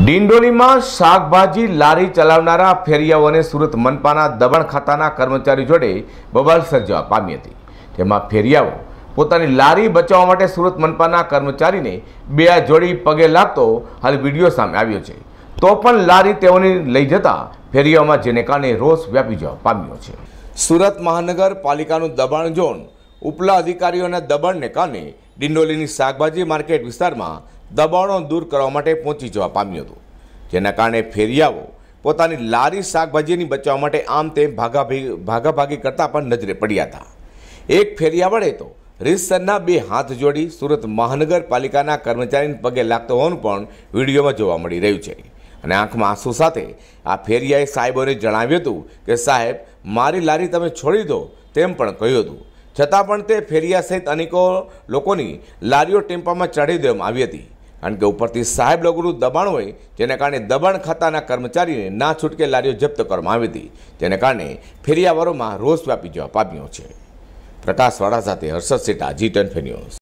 ડિંડોલીમાં શાકભાજી લારી ચલાવનારા ફેરિયાઓને સુરત મનપાના દબાણ ખાતાના કર્મચારી જોડે બબાલ સર્જવા પામી હતી। તેમાં ફેરિયાઓ પોતાની લારી બચાવવા માટે સુરત મનપાના કર્મચારીને બે જોડી પગે લાગતો હાલ વિડીયો સામે આવ્યો છે। તો પણ લારી તેઓને લઈ જતા ફેરિયાઓમાં જેને કારણે રોષ વ્યાપી જવા પામ્યો છે। સુરત મહાનગરપાલિકાનું દબાણ ઝોન ઉપલા અધિકારીઓના દબાણને કારણે ડિંડોલીની શાકભાજી માર્કેટ વિસ્તારમાં દબાણો દૂર કરવા માટે પહોંચી જવા પામ્યું હતું, જેના કારણે ફેરિયાઓ પોતાની લારી શાકભાજીની બચાવવા માટે આમ તેમ ભાગાભાગી કરતા પણ નજરે પડ્યા હતા। એક ફેરિયા વડે તો રીતસરના બે હાથ જોડી સુરત મહાનગરપાલિકાના કર્મચારીને પગે લાગતો હોવાનું પણ વિડીયોમાં જોવા મળી રહ્યું છે। અને આંખમાં આંસુ સાથે આ ફેરિયાએ સાહેબોને જણાવ્યું હતું કે સાહેબ, મારી લારી તમે છોડી દો તેમ પણ કહ્યું હતું, છતાં પણ તે ફેરિયા સહિત અનેકો લોકોની લારીઓ ટેમ્પામાં ચઢી દેવામાં આવી હતી। કારણ કે ઉપરથી સાહેબ લોકોનું દબાણ હોય, જેના કારણે દબાણ ખાતાના કર્મચારીને ના છૂટકે લારીઓ જપ્ત કરવામાં આવી હતી, જેને કારણે ફેરિયાવાળોમાં રોષ વ્યાપી જવા પામ્યો છે। પ્રકાશવાળા સાથે હર્ષદ સેઠા, G10 ન્યૂઝ।